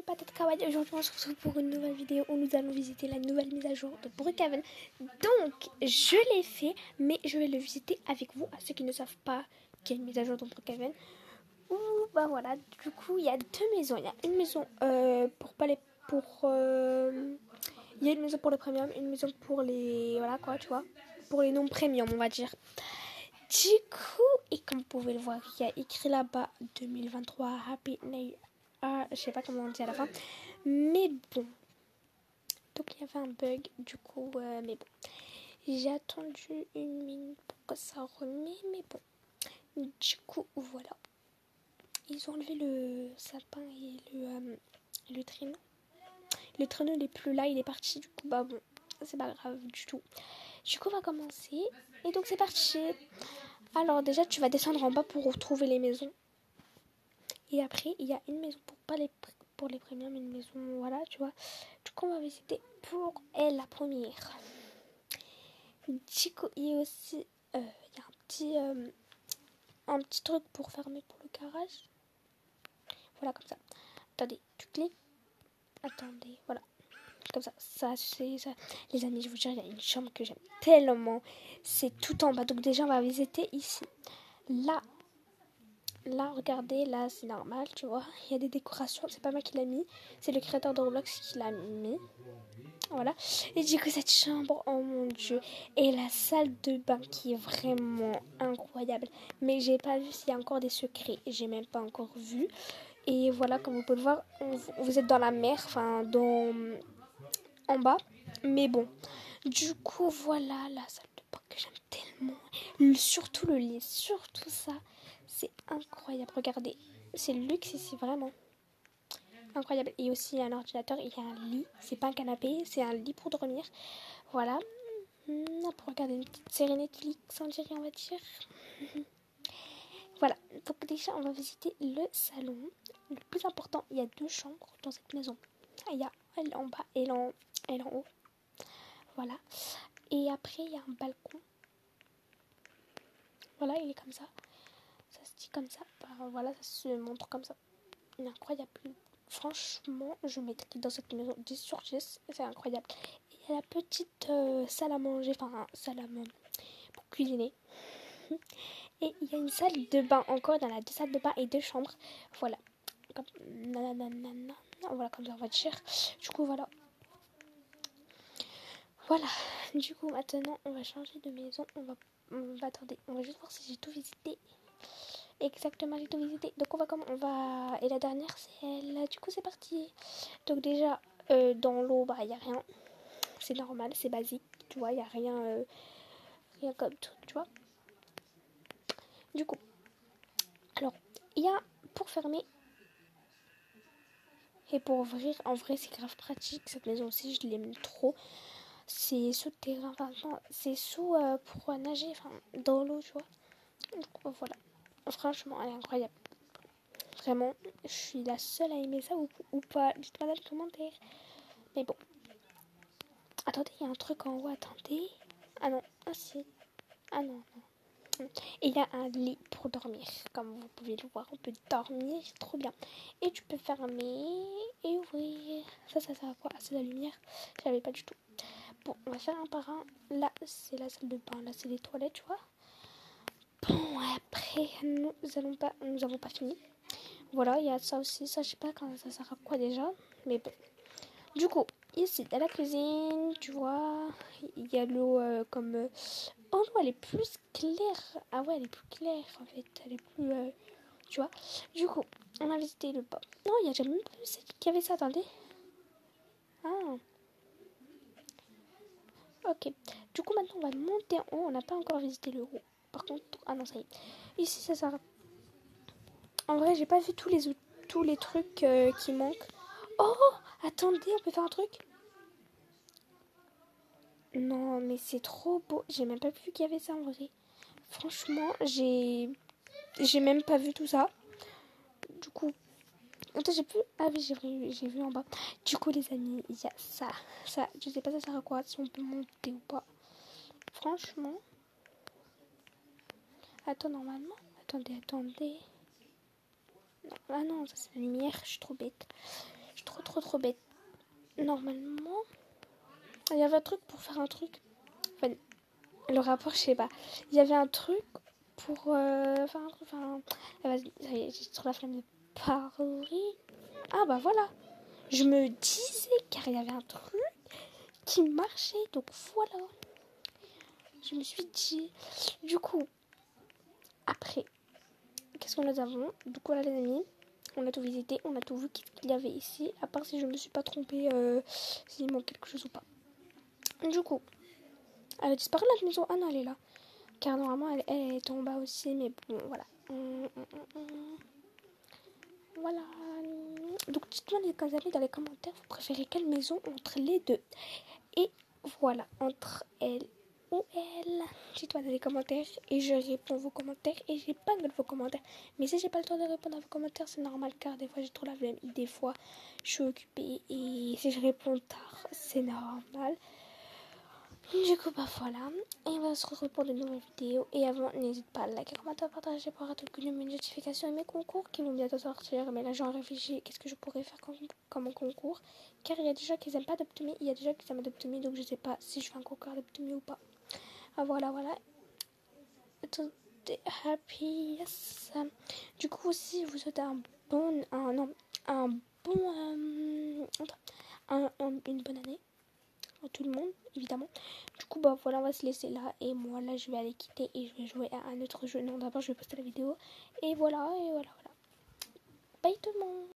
Patate Kawaii, aujourd'hui on se retrouve pour une nouvelle vidéo où nous allons visiter la nouvelle mise à jour de Brookhaven. Donc je l'ai fait, mais je vais le visiter avec vous, à ceux qui ne savent pas qu'il y a une mise à jour dans Brookhaven. Ouh, bah voilà, du coup il y a deux maisons. Il y a une maison il y a une maison pour les premium, une maison pour les... Voilà quoi, tu vois, pour les non premium on va dire. Du coup, et comme vous pouvez le voir, il y a écrit là-bas 2023 Happy New Year. Je sais pas comment on dit à la fin. Mais bon. Donc il y avait un bug. Du coup, mais bon. J'ai attendu une minute pour que ça remet. Mais bon. Du coup, voilà. Ils ont enlevé le sapin et le traîneau. Le traîneau n'est plus là. Il est parti. Du coup, bah bon. C'est pas grave du tout. Du coup, on va commencer. Et donc, c'est parti. Alors, déjà, tu vas descendre en bas pour retrouver les maisons. Et après, il y a une maison pour les premiums, une maison, voilà, tu vois. Du coup, on va visiter pour elle, la première. Du coup, il y a aussi il y a un petit truc pour fermer pour le garage. Voilà, comme ça. Attendez, tu cliques. Attendez, voilà. Comme ça. Ça, c'est ça. Les amis, je vous jure, il y a une chambre que j'aime tellement. C'est tout en bas. Donc déjà, on va visiter ici. Là, regardez, là, c'est normal, tu vois. Il y a des décorations, c'est pas moi qui l'a mis. C'est le créateur de Roblox qui l'a mis. Voilà. Et du coup, cette chambre, oh mon dieu. Et la salle de bain qui est vraiment incroyable. Mais j'ai pas vu s'il y a encore des secrets. J'ai même pas encore vu. Et voilà, comme vous pouvez le voir, vous êtes dans la mer, enfin, en bas. Mais bon. Du coup, voilà la salle de bain que j'aime tellement. Surtout le lit, surtout ça. C'est incroyable. Regardez, c'est le luxe ici, vraiment. Incroyable. Et aussi, il y a un ordinateur, il y a un lit. C'est pas un canapé, c'est un lit pour dormir. Voilà. Pour regarder une petite série Netflix, on dirait, on va dire. Voilà. Donc déjà, on va visiter le salon. Le plus important, il y a deux chambres dans cette maison. Il y a elle en bas et elle en haut. Voilà. Et après, il y a un balcon. Voilà, il est comme ça. Ça se dit comme ça. Voilà, ça se montre comme ça. Il est incroyable. Franchement, je mettrai dans cette maison 10 sur 10. C'est incroyable. Et il y a la petite salle à manger, enfin, salle à manger pour cuisiner. Et il y a une salle de bain encore. Il y en a deux salles de bain et deux chambres. Voilà. Voilà, comme ça, on va dire. Du coup, voilà. Voilà. Du coup, maintenant, on va changer de maison. Attendez. On va juste voir si j'ai tout visité. Exactement, j'ai tout visité. Donc on va et la dernière c'est elle. Du coup c'est parti. Donc déjà dans l'eau bah il y a rien. C'est normal, c'est basique. Tu vois, il y a rien comme truc, tu vois. Du coup, alors il y a pour fermer et pour ouvrir. En vrai c'est grave pratique cette maison aussi. Je l'aime trop. C'est sous terrain, enfin c'est sous pour nager, enfin dans l'eau, tu vois. Du coup voilà. Franchement elle est incroyable. Vraiment, je suis la seule à aimer ça ou pas. Dites-moi dans les commentaires. Mais bon. Attendez, il y a un truc en haut. Attendez. Ah non. Ah si. Ah non, non. Et il y a un lit pour dormir. Comme vous pouvez le voir, on peut dormir. C'est trop bien. Et tu peux fermer et ouvrir. Ça sert à quoi? C'est la lumière. Je savais pas du tout. Bon, on va faire un par un. Là, c'est la salle de bain. Là, c'est les toilettes, tu vois. Bon, après, nous avons pas fini. Voilà, il y a ça aussi. Ça, je sais pas quand ça sert à quoi déjà. Mais bon. Du coup, ici, dans la cuisine, tu vois, il y a l'eau comme... Oh non, elle est plus claire. Ah ouais, elle est plus claire, en fait. Elle est plus... tu vois. Du coup, on a visité le bas. Non, il y a jamais vu qu'il y avait ça, attendez. Ah, ok. Du coup, maintenant, on va monter en haut. On n'a pas encore visité le haut. Par contre... Ah non, ça y est. Ici, ça sert... En vrai, j'ai pas vu tous les trucs qui manquent. Oh, attendez, on peut faire un truc. Non, mais c'est trop beau. J'ai même pas vu qu'il y avait ça en vrai. Franchement, j'ai même pas vu tout ça. Du coup, attends, j'ai vu. Ah oui, j'ai vu en bas. Du coup, les amis, il y a ça. Ça, je sais pas ça sert à quoi, si on peut monter ou pas. Franchement. Attends, normalement. Attendez. Non, ah non, ça c'est la lumière. Je suis trop bête. Je suis trop trop bête. Normalement, il y avait un truc pour faire un truc. Enfin, le rapport, je sais pas. Il y avait un truc pour faire un truc. Enfin, vas-y, ça y est, j'ai trop la flemme de parler. Ah bah voilà. Je me disais car il y avait un truc qui marchait. Donc voilà. Je me suis dit. Du coup, après, qu'est-ce qu'on a avant? Donc voilà les amis. On a tout visité, on a tout vu qu'est-ce qu'il y avait ici. À part si je me suis pas trompée, s'il manque quelque chose ou pas. Du coup, elle a disparu la maison. Ah non, elle est là. Car normalement, elle est en bas aussi. Mais bon, voilà. Voilà. Donc dites-moi les amis dans les commentaires, vous préférez quelle maison entre les deux? Et voilà, entre elle ou elle. Dites-moi dans les commentaires et je réponds vos commentaires et j'épingle vos commentaires. Mais si j'ai pas le temps de répondre à vos commentaires, c'est normal car des fois j'ai trop la flemme. Des fois je suis occupée et si je réponds tard, c'est normal. Du coup, bah voilà. Et on va se retrouver pour de nouvelles vidéos. Et avant, n'hésite pas à liker, commenter, partager pour avoir toutes mes notifications et mes concours qui vont bientôt sortir. Mais là, j'en réfléchis. Qu'est-ce que je pourrais faire comme concours? Car il y a des gens qui n'aiment pas Adopt-Me. Il y a des gens qui aiment Adopt-Me. Donc, je sais pas si je fais un concours Adopt-Me ou pas. Ah, voilà. Tout est happy. Yes. Du coup, aussi, vous souhaitez une bonne année. Tout le monde évidemment. Du coup bah voilà, on va se laisser là et moi là je vais aller quitter et je vais jouer à un autre jeu. Non, d'abord je vais poster la vidéo et voilà. Bye tout le monde.